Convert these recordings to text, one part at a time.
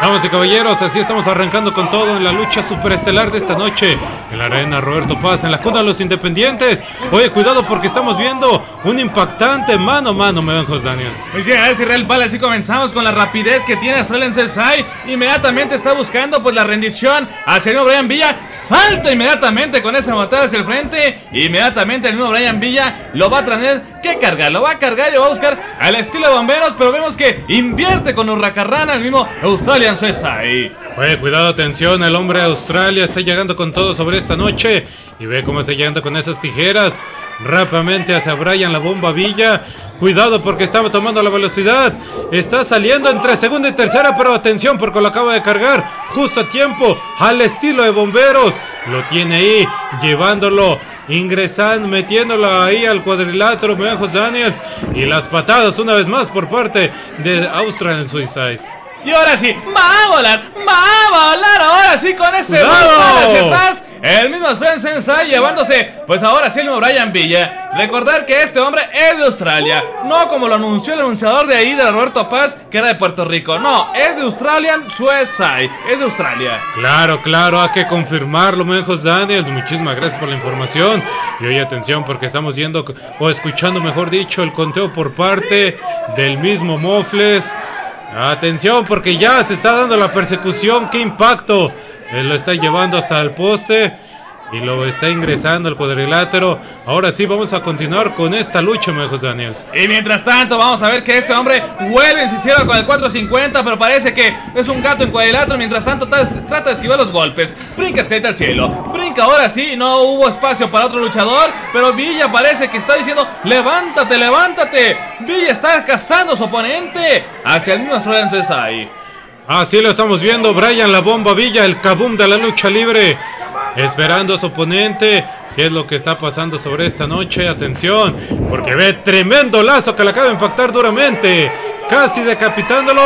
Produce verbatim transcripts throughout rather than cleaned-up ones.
Damas y caballeros, así estamos arrancando con todo en la lucha superestelar de esta noche en la arena Roberto Paz, en la cuna de los independientes. Oye, cuidado porque estamos viendo un impactante mano a mano, me ven, José Daniels. Pues ya, es Israel Vale, así comenzamos con la rapidez que tiene Australian Suicide. Inmediatamente está buscando pues la rendición hacia el mismo Brian Villa. Salta inmediatamente con esa matada hacia el frente. Inmediatamente el mismo Brian Villa lo va a tener que cargar, lo va a cargar y lo va a buscar al estilo de bomberos. Pero vemos que invierte con Hurracarrana el mismo Australian Suicide. Oye, cuidado, atención, el hombre de Australia está llegando con todo sobre esta noche. Y ve cómo está llegando con esas tijeras rápidamente hacia Brian la bomba Villa. Cuidado porque estaba tomando la velocidad. Está saliendo entre segunda y tercera, pero atención porque lo acaba de cargar justo a tiempo, al estilo de bomberos. Lo tiene ahí, llevándolo, ingresando, metiéndolo ahí al cuadrilátero, José Daniels. Y las patadas una vez más por parte de Australian Suicide. Y ahora sí, va a volar, va a volar ahora sí con ese ¡Cuidado! hacia atrás. El mismo Australian Sensei llevándose, pues ahora sí el mismo Brian Villa. Recordar que este hombre es de Australia, no como lo anunció el anunciador de ahí, de Roberto Paz, que era de Puerto Rico. No, es de Australian Suicide, es de Australia. Claro, claro, hay que confirmarlo, Menjos Daniels. Muchísimas gracias por la información. Y oye, atención, porque estamos viendo, o escuchando mejor dicho, el conteo por parte del mismo Mofles. Atención, porque ya se está dando la persecución. ¡Qué impacto! Él lo está llevando hasta el poste y lo está ingresando al cuadrilátero. Ahora sí, vamos a continuar con esta lucha, José Daniels. Y mientras tanto, vamos a ver que este hombre vuelve a insistir con el cuatro cincuenta, pero parece que es un gato en cuadrilátero. Mientras tanto, trata de esquivar los golpes. Brinca, escaleta al cielo. Brinca ahora sí, no hubo espacio para otro luchador, pero Villa parece que está diciendo: levántate, levántate. Villa está cazando a su oponente hacia el mismo Australian Suicide. Así lo estamos viendo, Brian la bomba Villa, el kaboom de la lucha libre, esperando a su oponente. ¿Qué es lo que está pasando sobre esta noche? Atención, porque ve tremendo lazo que le acaba de impactar duramente, casi decapitándolo.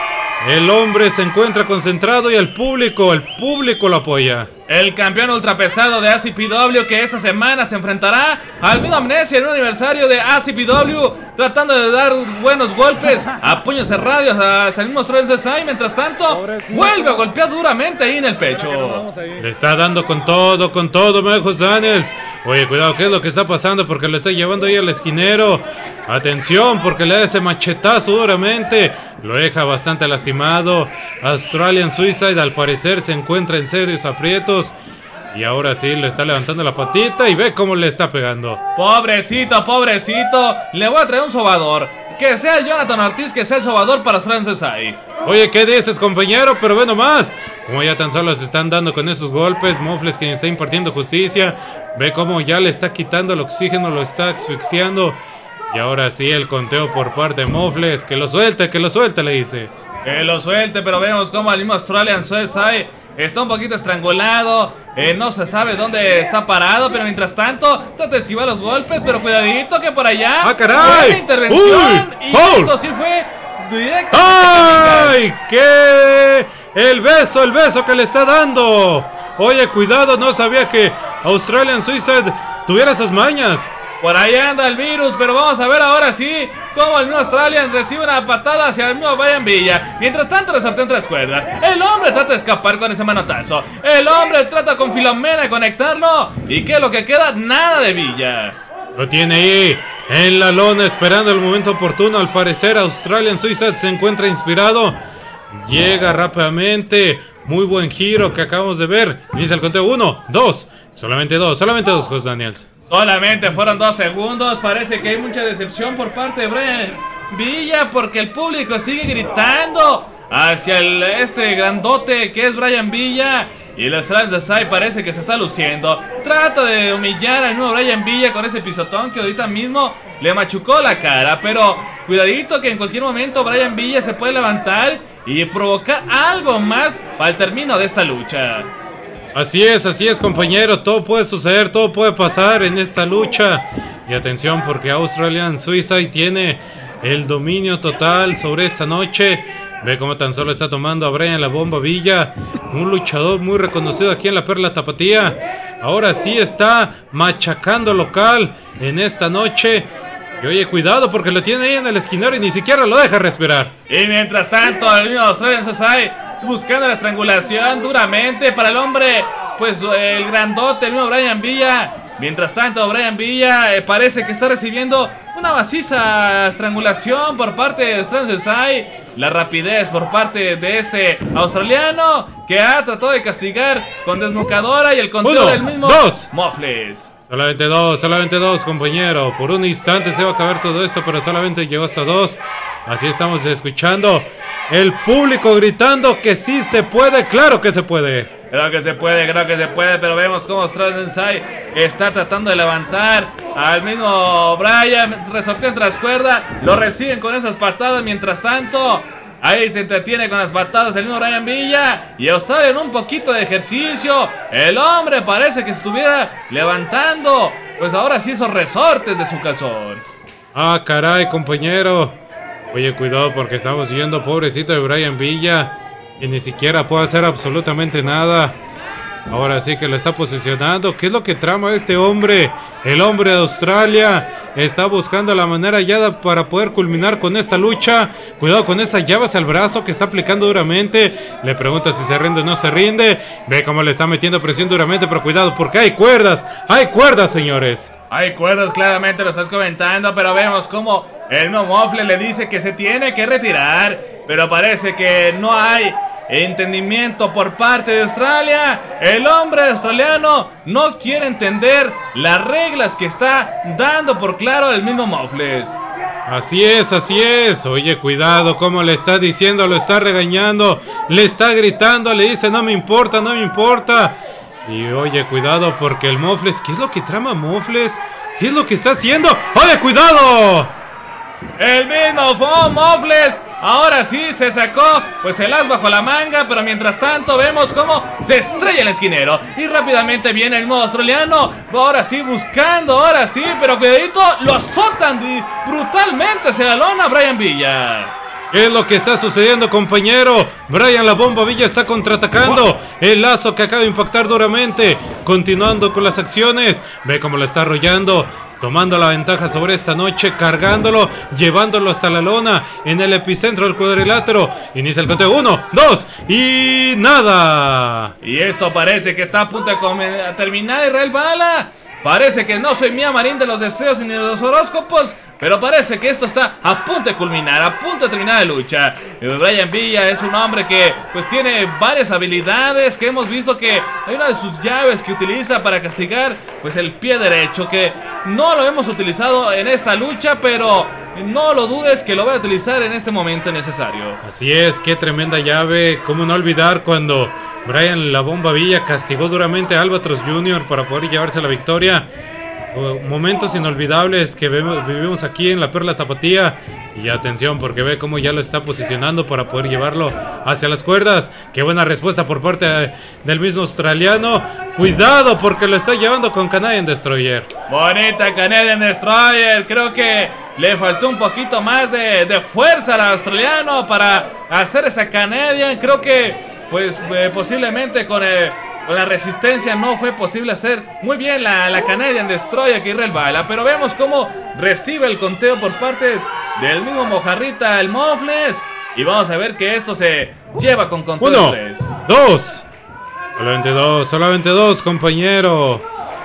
El hombre se encuentra concentrado y el público, el público lo apoya. El campeón ultrapesado de A C P W que esta semana se enfrentará al mismo Amnesia en un aniversario de A C P W, tratando de dar buenos golpes a puños cerrados hacia el mismo Australian Suicide. Mientras tanto, vuelve a golpear duramente ahí en el pecho. Le está dando con todo, con todo, José Daniels. Oye, cuidado, ¿qué es lo que está pasando? Porque lo está llevando ahí al esquinero. Atención, porque le da ese machetazo duramente. Lo deja bastante lastimado. Australian Suicide al parecer se encuentra en serios aprietos. Y ahora sí, le está levantando la patita y ve cómo le está pegando. Pobrecito, pobrecito. Le voy a traer un sobador. Que sea el Jonathan Ortiz, que sea el sobador para Australian Suicide. Oye, ¿qué dices, compañero? Pero ve nomás como ya tan solo se están dando con esos golpes. Mofles, quien está impartiendo justicia. Ve cómo ya le está quitando el oxígeno, lo está asfixiando. Y ahora sí, el conteo por parte de Mofles. Que lo suelte, que lo suelte, le dice. Que lo suelte, pero vemos como el mismo Australian Suicide está un poquito estrangulado. Eh, no se sabe dónde está parado, pero mientras tanto trata de esquivar los golpes. Pero cuidadito que por allá. ¡Ah, caray! Buena intervención. Uy, y ¡oh! eso sí fue directo. ¡Ay! ¡Qué! El beso, el beso que le está dando. Oye, cuidado, no sabía que Australian Suicide tuviera esas mañas. Por ahí anda el virus, pero vamos a ver ahora sí cómo el mismo Australian recibe una patada hacia el mismo Brian Villa. Mientras tanto le sortea en tres cuerdas. El hombre trata de escapar con ese manotazo. El hombre trata con Filomena de conectarlo. ¿Y qué es lo que queda? Nada de Villa. Lo tiene ahí en la lona esperando el momento oportuno. Al parecer Australian Suicide se encuentra inspirado. Llega rápidamente. Muy buen giro que acabamos de ver. Dice el conteo: uno, dos. Solamente dos, solamente dos, José Daniels. Solamente fueron dos segundos. Parece que hay mucha decepción por parte de Brian Villa, porque el público sigue gritando hacia el, este grandote que es Brian Villa. Y el Australian Suicide parece que se está luciendo. Trata de humillar al nuevo Brian Villa con ese pisotón que ahorita mismo le machucó la cara. Pero cuidadito que en cualquier momento Brian Villa se puede levantar y provocar algo más para el término de esta lucha. Así es, así es, compañero. Todo puede suceder, todo puede pasar en esta lucha. Y atención, porque Australian Suicide tiene el dominio total sobre esta noche. Ve cómo tan solo está tomando a Brian la bomba Villa, un luchador muy reconocido aquí en la Perla Tapatía. Ahora sí está machacando local en esta noche. Y oye, cuidado porque lo tiene ahí en el esquinero y ni siquiera lo deja respirar. Y mientras tanto, el mismo Australian Suicide buscando la estrangulación duramente para el hombre, pues el grandote, el mismo Brian Villa. Mientras tanto, Brian Villa eh, parece que está recibiendo una maciza estrangulación por parte de Stransesai. La rapidez por parte de este australiano que ha tratado de castigar con desnucadora y el control Uno, del mismo dos. Mofles. Solamente dos, solamente dos, compañero. Por un instante se va a acabar todo esto, pero solamente llegó hasta dos. Así estamos escuchando el público gritando que sí se puede, claro que se puede. Creo que se puede, creo que se puede, pero vemos cómo Stransesai está tratando de levantar al mismo Brian. Resorteo tras cuerda, lo reciben con esas patadas. Mientras tanto, ahí se entretiene con las patadas el mismo Brian Villa. Y Australia en un poquito de ejercicio. El hombre parece que estuviera levantando, pues ahora sí, esos resortes de su calzón. Ah, caray, compañero. Oye, cuidado porque estamos yendo, pobrecito de Brian Villa, y ni siquiera puede hacer absolutamente nada. Ahora sí que lo está posicionando. ¿Qué es lo que trama este hombre? El hombre de Australia está buscando la manera ya para poder culminar con esta lucha. Cuidado con esa llave hacia el brazo que está aplicando duramente. Le pregunta si se rinde o no se rinde. Ve cómo le está metiendo presión duramente, pero cuidado porque hay cuerdas. Hay cuerdas, señores. Hay cuerdas, claramente lo estás comentando, pero vemos cómo el mismo Mofle le dice que se tiene que retirar. Pero parece que no hay entendimiento por parte de Australia. El hombre australiano no quiere entender las reglas que está dando por claro el mismo Mofles. Así es, así es. Oye, cuidado como le está diciendo, lo está regañando, le está gritando, le dice no me importa, no me importa. Y oye, cuidado porque el Mofles, ¿qué es lo que trama Mofles? ¿Qué es lo que está haciendo? ¡Oye, cuidado! El mismo Von Mofles ahora sí se sacó pues el as bajo la manga, pero mientras tanto vemos cómo se estrella el esquinero y rápidamente viene el modo australiano, ahora sí buscando, ahora sí, pero cuidadito, lo azotan brutalmente hacia la lona Brian Villa. ¿Qué es lo que está sucediendo, compañero? Brian la Bomba Villa está contraatacando. Wow. El lazo que acaba de impactar duramente, continuando con las acciones. Ve cómo la está arrollando, tomando la ventaja sobre esta noche, cargándolo, llevándolo hasta la lona, en el epicentro del cuadrilátero. Inicia el conteo, uno, dos, y nada. Y esto parece que está a punto de terminar, Israel Bala. Parece que no soy Mía Marín de los deseos ni de los horóscopos, pero parece que esto está a punto de culminar, a punto de terminar la lucha. Brian Villa es un hombre que pues tiene varias habilidades, que hemos visto que hay una de sus llaves que utiliza para castigar pues el pie derecho, que no lo hemos utilizado en esta lucha, pero no lo dudes que lo voy a utilizar en este momento necesario. Así es, qué tremenda llave. Cómo no olvidar cuando Brian la Bomba Villa castigó duramente a Albatros junior para poder llevarse la victoria. Momentos inolvidables que vemos, vivimos aquí en la Perla Tapatía. Y atención porque ve cómo ya lo está posicionando para poder llevarlo hacia las cuerdas. Qué buena respuesta por parte de, del mismo australiano. Cuidado porque lo está llevando con Canadian Destroyer. Bonita Canadian Destroyer. Creo que le faltó un poquito más de, de fuerza al australiano para hacer esa Canadian. Creo que pues eh, posiblemente con el... Con la resistencia no fue posible hacer muy bien la, la Canadian Destroyer que Israel Bala. Pero vemos cómo recibe el conteo por parte del mismo Mojarrita, el Mofles. Y vamos a ver que esto se lleva con conteo. Uno, dos. Solamente dos, solamente dos, compañero.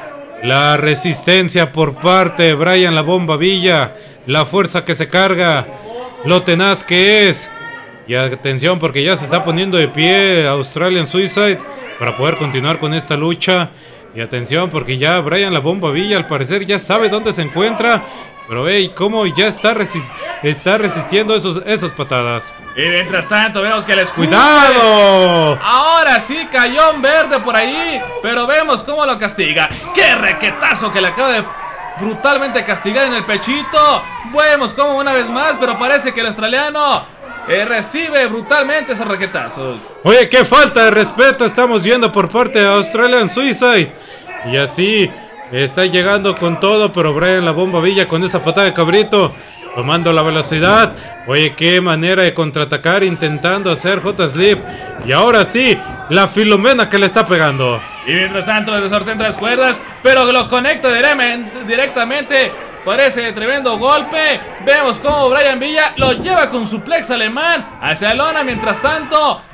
La resistencia por parte de Brian la Bomba Villa. La fuerza que se carga. Lo tenaz que es. Y atención porque ya se está poniendo de pie Australian Suicide para poder continuar con esta lucha. Y atención porque ya Brian la Bomba Villa al parecer ya sabe dónde se encuentra. Pero ve cómo ya está, resist está resistiendo esos, esas patadas. Y mientras tanto vemos que el escudo... ¡Cuidado! Ahora sí cayó un verde por ahí, pero vemos cómo lo castiga. ¡Qué requetazo que le acaba de brutalmente castigar en el pechito! Vemos cómo una vez más, pero parece que el australiano... Eh, recibe brutalmente esos raquetazos. Oye, qué falta de respeto estamos viendo por parte de Australian Suicide. Y así está llegando con todo, pero Brian la Bomba Villa con esa patada de cabrito, tomando la velocidad. Oye, qué manera de contraatacar, intentando hacer J-Slip. Y ahora sí, la Filomena que le está pegando. Y mientras tanto le sortea entre las cuerdas, pero lo conecta directamente. Parece tremendo golpe. Vemos cómo Brian Villa lo lleva con suplex alemán hacia lona. Mientras tanto,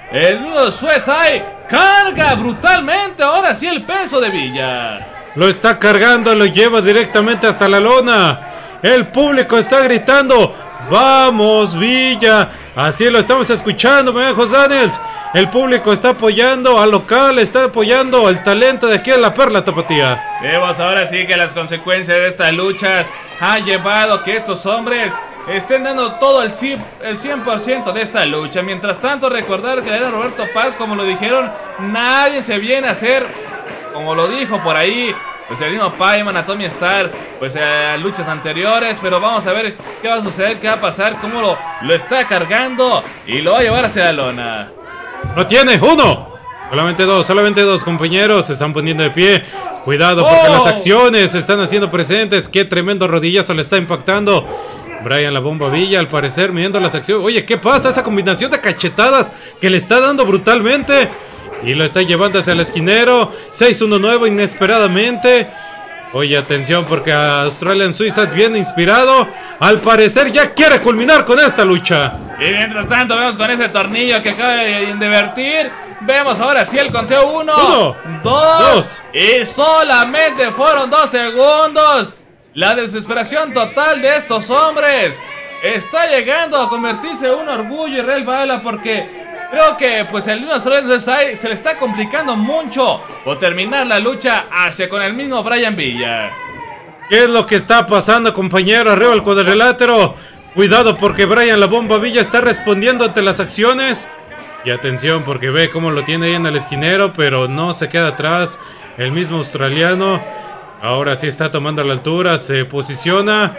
El nudo Suicide carga brutalmente ahora sí el peso de Villa. Lo está cargando, lo lleva directamente hasta la lona. El público está gritando: ¡vamos, Villa! Así lo estamos escuchando, me José Daniels. El público está apoyando al local, está apoyando al talento de aquí en la Perla Tapatía. Vemos ahora sí que las consecuencias de estas luchas han llevado a que estos hombres estén dando todo el cien por ciento de esta lucha. Mientras tanto, recordar que era Roberto Paz, como lo dijeron, nadie se viene a hacer, como lo dijo por ahí, pues el mismo Paiman, Atomy Star, pues eh, luchas anteriores. Pero vamos a ver qué va a suceder, qué va a pasar, cómo lo, lo está cargando y lo va a llevar hacia la lona. ¡Lo tiene! ¡Uno! Solamente dos, solamente dos compañeros se están poniendo de pie. Cuidado porque oh. las acciones se están haciendo presentes. ¡Qué tremendo rodillazo le está impactando Brian La Bomba Villa! Al parecer, midiendo las acciones. Oye, ¿qué pasa? Esa combinación de cachetadas que le está dando brutalmente. Y lo está llevando hacia el esquinero. seis uno nuevo inesperadamente. Oye, atención porque Australian Suicide viene inspirado. Al parecer ya quiere culminar con esta lucha. Y mientras tanto vemos con ese tornillo que acaba de invertir. Vemos ahora sí el conteo uno, uno dos, dos. Y solamente fueron dos segundos. La desesperación total de estos hombres está llegando a convertirse en un orgullo, Israel Bala, porque creo que pues el mismo Australian Suicide se le está complicando mucho por terminar la lucha hacia con el mismo Brian Villa. ¿Qué es lo que está pasando, compañero? Arriba el cuadrilátero. Cuidado porque Brian La Bomba Villa está respondiendo ante las acciones. Y atención porque ve cómo lo tiene ahí en el esquinero, pero no se queda atrás el mismo australiano. Ahora sí está tomando la altura, se posiciona,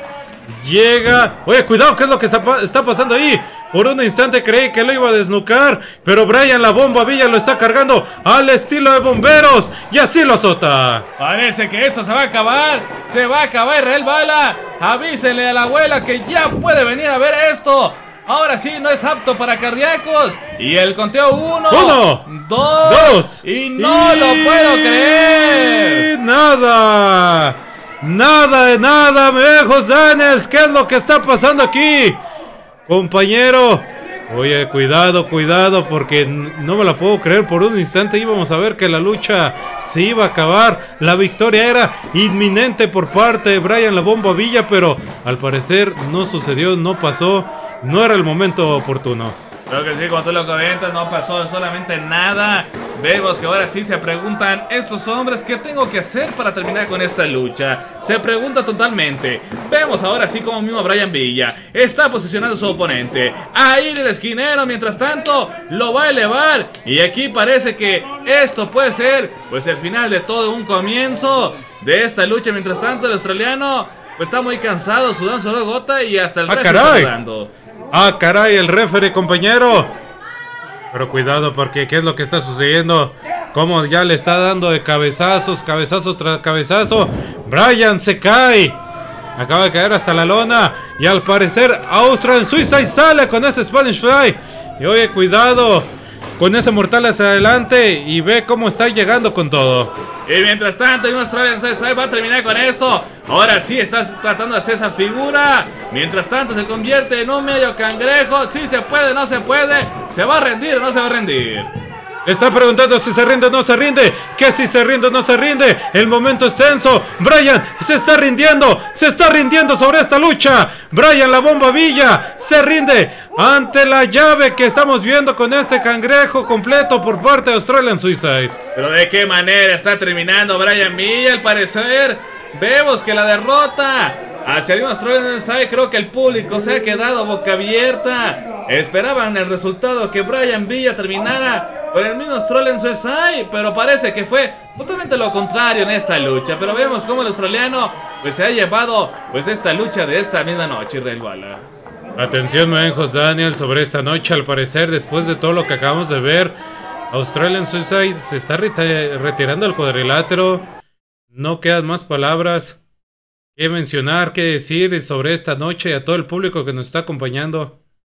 llega. Oye, cuidado, ¿qué es lo que está, está pasando ahí? Por un instante creí que lo iba a desnucar, pero Brian La Bomba Villa lo está cargando al estilo de bomberos y así lo azota. Parece que esto se va a acabar, se va a acabar, Israel Bala. Avísenle a la abuela que ya puede venir a ver esto. Ahora sí, no es apto para cardíacos. Y el conteo uno, uno dos, dos. Y no y... lo puedo creer. Nada. Nada de nada, me dejo Daniels. ¿Qué es lo que está pasando aquí, compañero? Oye, cuidado, cuidado, porque no me la puedo creer. Por un instante íbamos a ver que la lucha se iba a acabar. La victoria era inminente por parte de Brian La Bomba Villa, pero al parecer no sucedió, no pasó. No era el momento oportuno. Creo que sí, como tú lo comentas, no pasó solamente nada. Vemos que ahora sí se preguntan estos hombres qué tengo que hacer para terminar con esta lucha. Se pregunta totalmente. Vemos ahora sí como mismo Brian Villa está posicionando a su oponente. Ahí el esquinero, mientras tanto, lo va a elevar. Y aquí parece que esto puede ser pues el final de todo un comienzo de esta lucha. Mientras tanto, el australiano pues está muy cansado, sudando solo gota y hasta el ¡ah, referee caray! está sudando. ¡Ah, caray! El referee, compañero. Pero cuidado porque ¿qué es lo que está sucediendo? Como ya le está dando de cabezazos, cabezazo tras cabezazo. Brian se cae. Acaba de caer hasta la lona. Y al parecer Australian Suicide sale con ese Spanish Fly. Y oye, cuidado con ese mortal hacia adelante. Y ve cómo está llegando con todo. Y mientras tanto, el Australian Suicide va a terminar con esto. Ahora sí está tratando de hacer esa figura. Mientras tanto se convierte en un medio cangrejo. Si se puede, no se puede. ¿Se va a rendir o no se va a rendir? Está preguntando si se rinde o no se rinde. Que si se rinde o no se rinde. El momento es tenso. Brian se está rindiendo. Se está rindiendo sobre esta lucha. Brian La Bomba Villa se rinde ante la llave que estamos viendo con este cangrejo completo por parte de Australian Suicide. Pero de qué manera está terminando Brian Villa. Al parecer vemos que la derrota hacia el Australian Suicide, creo que el público se ha quedado boca abierta. Esperaban el resultado que Brian Villa terminara con el mismo Australian Suicide, pero parece que fue totalmente lo contrario en esta lucha. Pero vemos cómo el australiano pues se ha llevado pues esta lucha de esta misma noche, Israel Bala. Atención, Menjos Daniel, sobre esta noche. Al parecer, después de todo lo que acabamos de ver, Australian Suicide se está retirando del cuadrilátero. No quedan más palabras que mencionar, que decir sobre esta noche y a todo el público que nos está acompañando.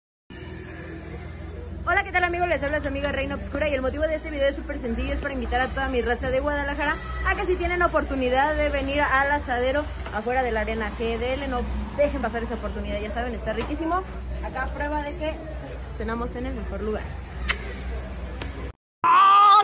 Hola, ¿qué tal, amigos? Les habla su amiga Reina Obscura y el motivo de este video es súper sencillo, es para invitar a toda mi raza de Guadalajara a que si tienen oportunidad de venir al asadero afuera de la arena G D L, no dejen pasar esa oportunidad, ya saben, está riquísimo. Acá prueba de que cenamos en el mejor lugar.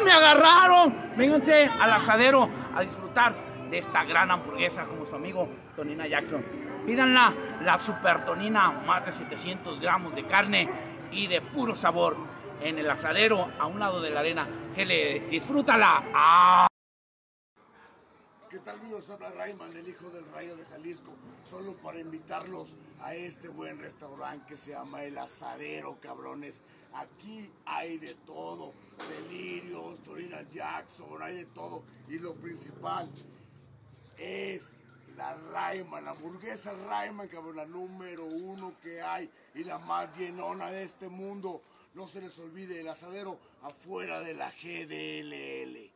me agarraron! Vénganse al asadero a disfrutar de esta gran hamburguesa como su amigo Tonina Jackson. Pídanla, la Super Tonina, más de setecientos gramos de carne y de puro sabor en el asadero a un lado de la arena G L L. ¡Disfrútala! ¡Ah! ¿Qué tal, amigos? Habla Rayman, el hijo del Rayo de Jalisco, solo para invitarlos a este buen restaurante que se llama El Asadero, cabrones. Aquí hay de todo, delirios, Tonina Jackson, hay de todo. Y lo principal es la Rayman, la hamburguesa Rayman, cabrón, la número uno que hay y la más llenona de este mundo. No se les olvide El Asadero, afuera de la G D L L.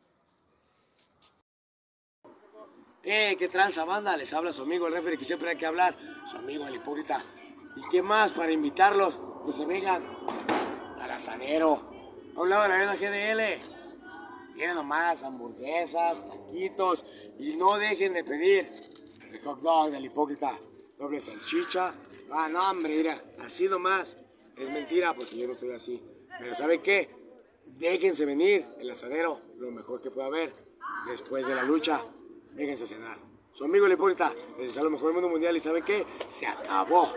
Eh, qué tranza, banda, les habla su amigo el referee que siempre hay que hablar, su amigo el hipócrita. ¿Y qué más para invitarlos? Que se vengan al Asadero, a un lado de la arena G D L. Vienen nomás hamburguesas, taquitos, y no dejen de pedir el hot dog del hipócrita, doble salchicha. Ah, no, hombre, mira, así nomás. Es mentira, porque yo no soy así. Pero ¿saben qué? Déjense venir, El Asadero, lo mejor que pueda haber después de la lucha. Vénganse a cenar. Su amigo el hipócrita les desea lo mejor del mundo mundial y ¿saben qué? Se acabó.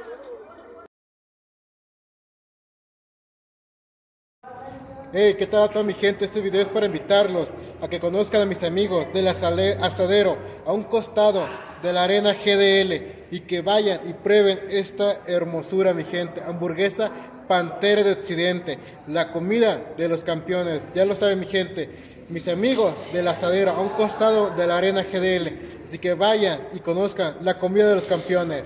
Hey, ¿qué tal a toda mi gente? Este video es para invitarlos a que conozcan a mis amigos del Asadero a un costado de la arena G D L y que vayan y prueben esta hermosura, mi gente. Hamburguesa Pantera de Occidente, la comida de los campeones. Ya lo saben, mi gente. Mis amigos del Asadero a un costado de la arena G D L. Así que vayan y conozcan la comida de los campeones.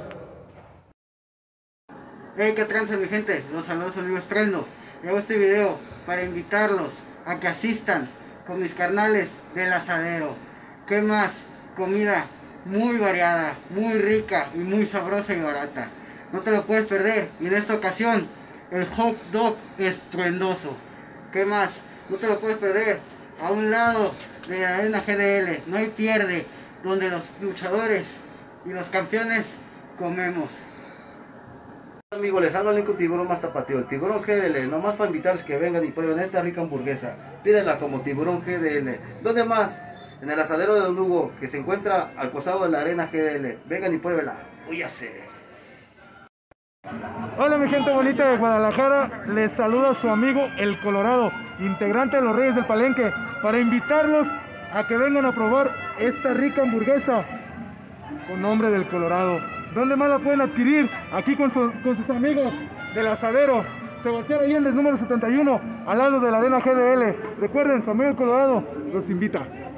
Hey, qué tranza, mi gente, los saludos amigo Estreno. Hago este video para invitarlos a que asistan con mis carnales del Asadero. ¿Qué más? Comida muy variada, muy rica y muy sabrosa y barata. No te lo puedes perder. Y en esta ocasión, el hot dog estruendoso. ¿Qué más? No te lo puedes perder. A un lado de la arena G D L, no hay pierde, donde los luchadores y los campeones comemos. Amigos, les habla el único tiburón más tapateo, el Tiburón G D L, nomás para invitarles que vengan y prueben esta rica hamburguesa. Pídenla como Tiburón G D L. ¿Dónde más? En el Asadero de Don Hugo, que se encuentra al costado de la arena G D L. Vengan y pruébenla. Uy, ya sé. Hola mi gente bonita de Guadalajara, les saluda su amigo El Colorado, integrante de los Reyes del Palenque, para invitarlos a que vengan a probar esta rica hamburguesa con nombre del Colorado. ¿Dónde más la pueden adquirir? Aquí con, su, con sus amigos del Asadero, Sebastián Allende, número setenta y uno, al lado de la arena G D L. Recuerden, su amigo El Colorado los invita.